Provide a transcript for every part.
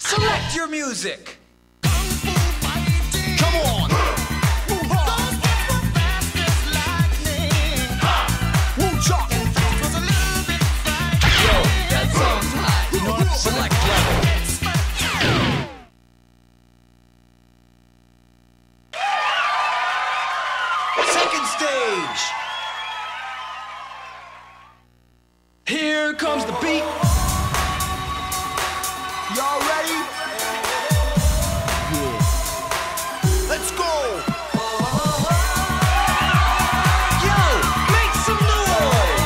Select your music. Come on. Yo, that song's hot. You know what? Select level. Second stage. Here comes the beat. Y'all ready? Yeah. Let's go. Yo, make some noise.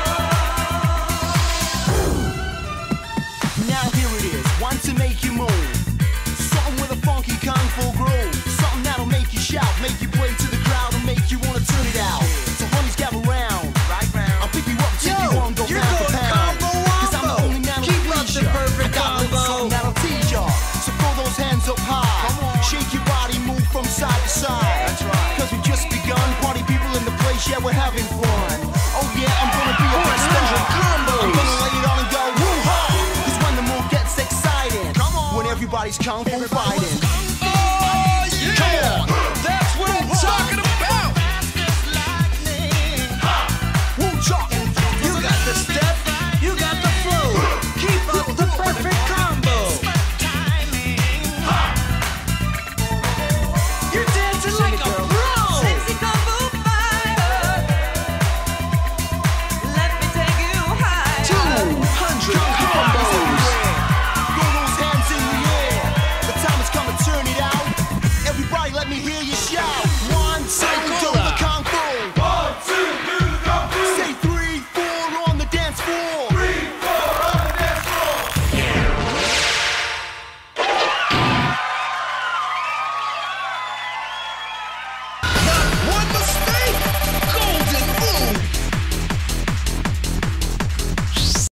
Now here it is, one to make you move. Something with a funky kung fu groove. Something that'll make you shout, make you play to the crowd, and make you wanna turn it out. So honeys, gather round. Right round. I'll pick you up, take you on, go you're pound for going pound. combo 'Cause I'm the only man Keep who'll up please the ya. perfect I got a little combo. something that'll tease ya. So throw those hands up high. Shake your body, move from side to side. That's right. 'Cause we've just begun. Party people in the place, yeah, we're having fun. Oh yeah, I'm gonna be a big star. combos. I'm gonna lay it on and go woo-ha. 'Cause when the move gets exciting, when everybody's kung fu fighting. Oh, yeah. Come on.